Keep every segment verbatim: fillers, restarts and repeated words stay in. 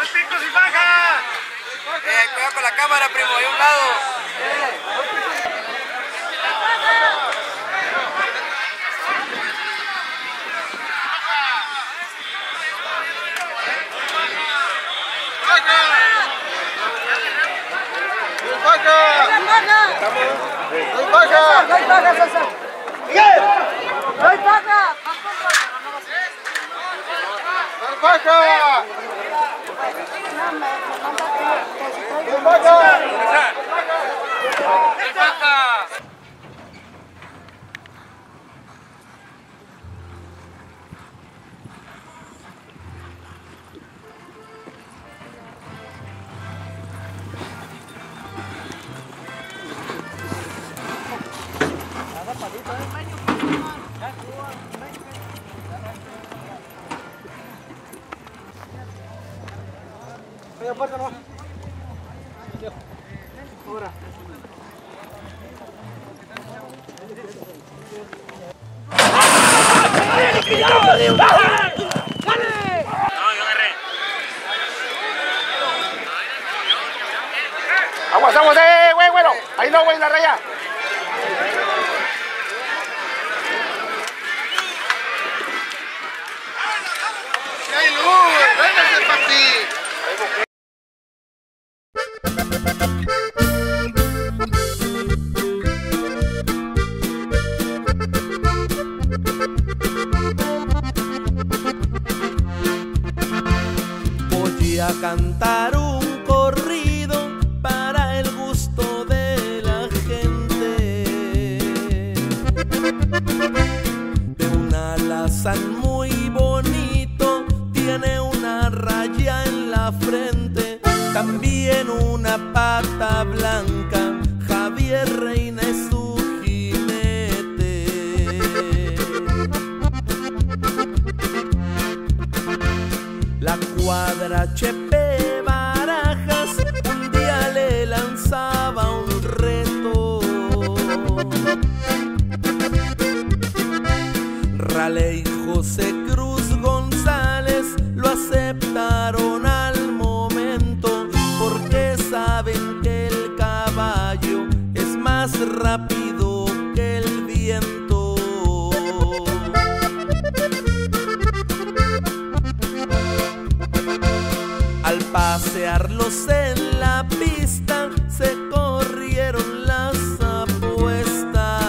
picos y fajas! Eh, cuidado con la cámara, primo, ahí a un lado. Ahora. Aguas, aguas, eh, güey, bueno. Ahí no, güey, la raya. ¡Si hay luz! ¡Véngase, papi! Voy a cantar un corrido para el gusto de la gente, de un alazán muy bonito, tiene una raya en la frente, también una pata blanca, Javier Reina es su jinete. La cuadra Chepe Barajas un día le lanzaba un reto. Raleigh y José Cruz González lo aceptaron al momento, porque saben que el caballo es más rápido que el viento. Al pasearlos en la pista se corrieron las apuestas.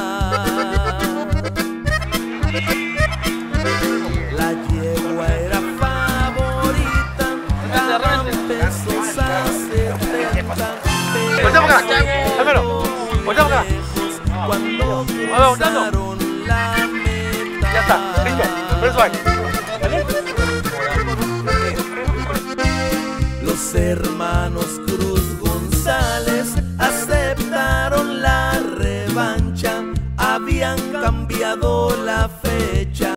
La yegua era favorita, daban pesos a setenta, pero lejos cuando cruzaron la meta. Ya está, listo. Eso hay. Los hermanos Cruz González aceptaron la revancha, habían cambiado la fecha.